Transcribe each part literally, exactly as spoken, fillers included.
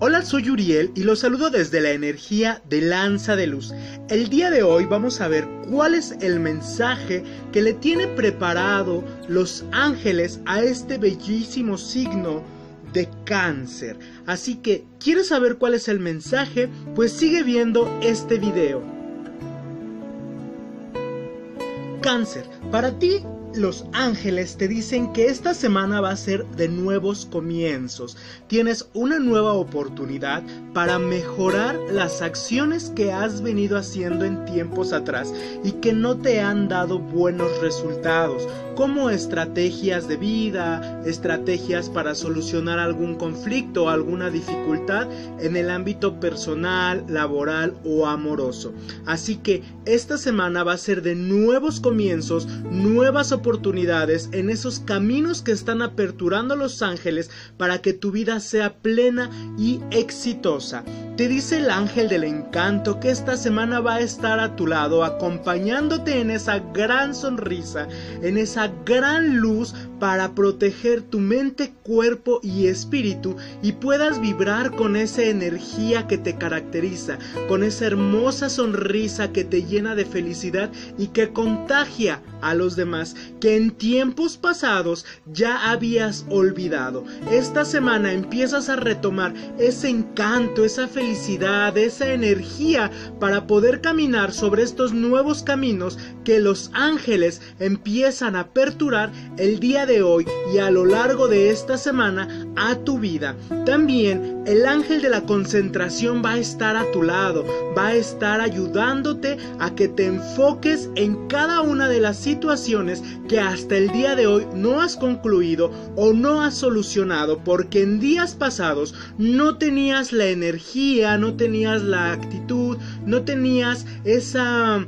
Hola, soy Uriel y los saludo desde la energía de Lanza de Luz. El día de hoy vamos a ver cuál es el mensaje que le tiene preparado los ángeles a este bellísimo signo de Cáncer. Así que, ¿quieres saber cuál es el mensaje? Pues sigue viendo este video. Cáncer, para ti los ángeles te dicen que esta semana va a ser de nuevos comienzos. Tienes una nueva oportunidad para mejorar las acciones que has venido haciendo en tiempos atrás y que no te han dado buenos resultados, como estrategias de vida, estrategias para solucionar algún conflicto o alguna dificultad en el ámbito personal, laboral o amoroso. Así que esta semana va a ser de nuevos comienzos, nuevas oportunidades en esos caminos que están aperturando los ángeles para que tu vida sea plena y exitosa. Te dice el ángel del encanto que esta semana va a estar a tu lado, acompañándote en esa gran sonrisa, en esa gran luz para proteger tu mente, cuerpo y espíritu y puedas vibrar con esa energía que te caracteriza, con esa hermosa sonrisa que te llena de felicidad y que contagia a los demás, que en tiempos pasados ya habías olvidado. Esta semana empiezas a retomar ese encanto, esa felicidad, esa energía para poder caminar sobre estos nuevos caminos que los ángeles empiezan a aperturar el día de hoy y a lo largo de esta semana a tu vida. También el ángel de la concentración va a estar a tu lado, va a estar ayudándote a que te enfoques en cada una de las situaciones que hasta el día de hoy no has concluido o no has solucionado, porque en días pasados no tenías la energía, no tenías la actitud, no tenías esa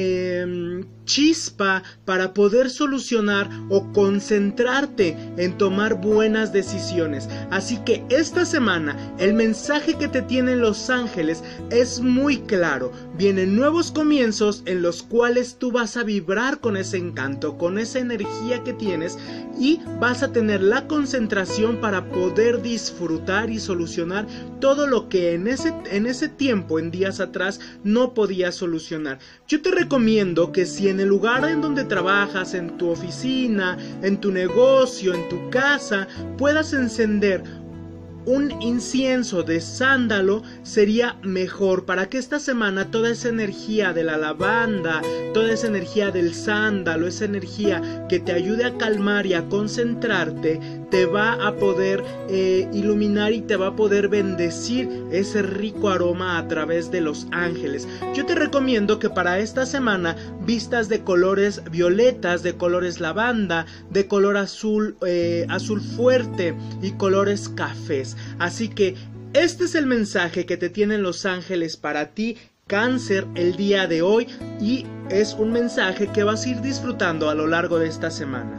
eh, chispa para poder solucionar o concentrarte en tomar buenas decisiones. Así que esta semana el mensaje que te tienen los ángeles es muy claro. Vienen nuevos comienzos en los cuales tú vas a vibrar con ese encanto, con esa energía que tienes, y vas a tener la concentración para poder disfrutar y solucionar todo lo que en ese, en ese tiempo, en días atrás, no podías solucionar. Yo te recomiendo que si en el lugar en donde trabajas, en tu oficina, en tu negocio, en tu casa, puedas encender un incienso de sándalo, sería mejor para que esta semana toda esa energía de la lavanda, toda esa energía del sándalo, esa energía que te ayude a calmar y a concentrarte, te va a poder eh, iluminar y te va a poder bendecir ese rico aroma a través de los ángeles. Yo te recomiendo que para esta semana vistas de colores violetas, de colores lavanda, de color azul, eh, azul fuerte y colores cafés. Así que este es el mensaje que te tienen los ángeles para ti, Cáncer, el día de hoy, y es un mensaje que vas a ir disfrutando a lo largo de esta semana.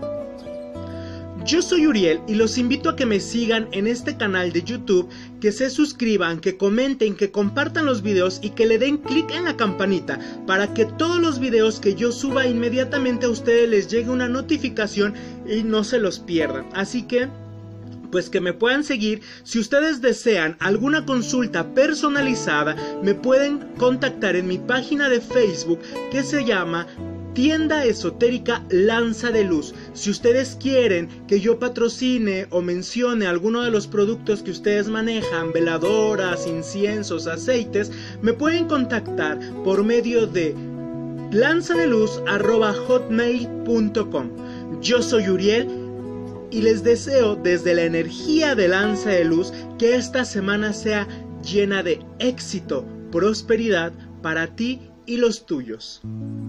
Yo soy Uriel y los invito a que me sigan en este canal de YouTube, que se suscriban, que comenten, que compartan los videos y que le den clic en la campanita para que todos los videos que yo suba inmediatamente a ustedes les llegue una notificación y no se los pierdan. Así que pues que me puedan seguir. Si ustedes desean alguna consulta personalizada, me pueden contactar en mi página de Facebook que se llama Tienda Esotérica Lanza de Luz. Si ustedes quieren que yo patrocine o mencione alguno de los productos que ustedes manejan, veladoras, inciensos, aceites, me pueden contactar por medio de lanzadeluz arroba hotmail punto com. Yo soy Uriel y les deseo desde la energía de Lanza de Luz que esta semana sea llena de éxito, prosperidad para ti y los tuyos.